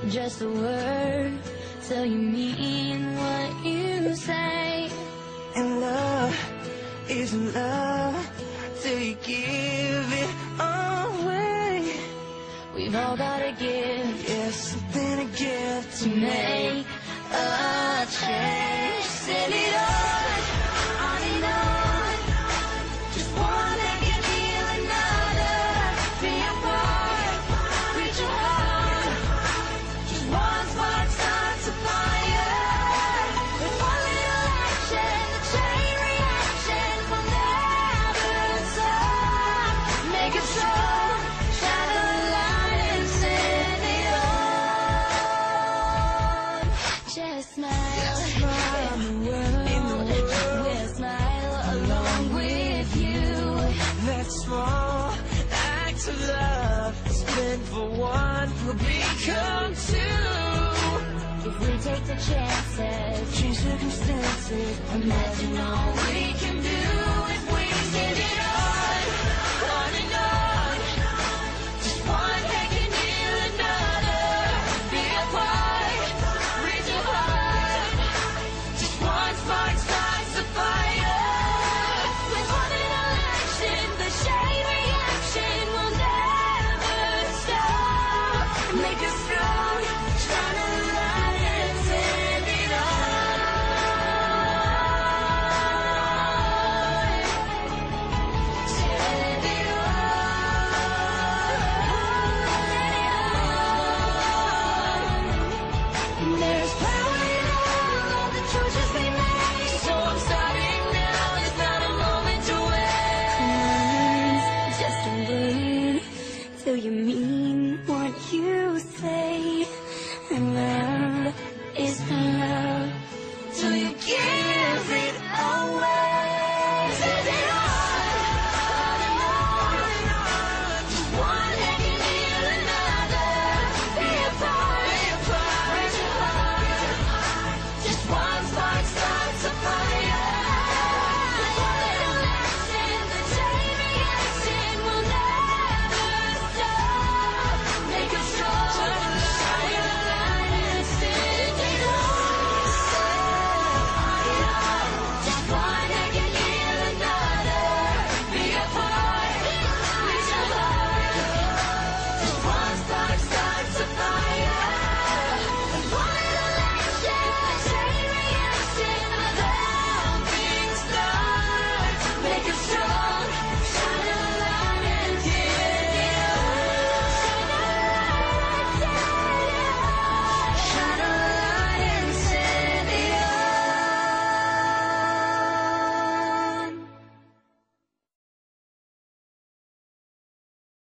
just a word till you mean what you say. And love isn't love till you give it away. We've all got a gift, Yeah, something to give to make a change. Send it on and on. Just one that can heal another. Be a part, reach your heart. Just one spark starts a fire. With one little action, the chain reaction will never stop. Make it so, shine a light and send it on. Just smile, smile in the world. We'll smile along with you. that small act of love. Spend for one will become two. If we take the chances, Change circumstances. imagine all we can do.